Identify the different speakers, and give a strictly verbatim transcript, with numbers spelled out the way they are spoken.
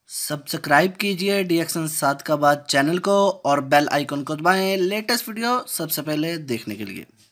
Speaker 1: Subscribe कीजिए डिएक्शन सात का बाद चैनल को और बेल आइकन को दबाएं लेटेस्ट वीडियो सबसे पहले देखने के लिए।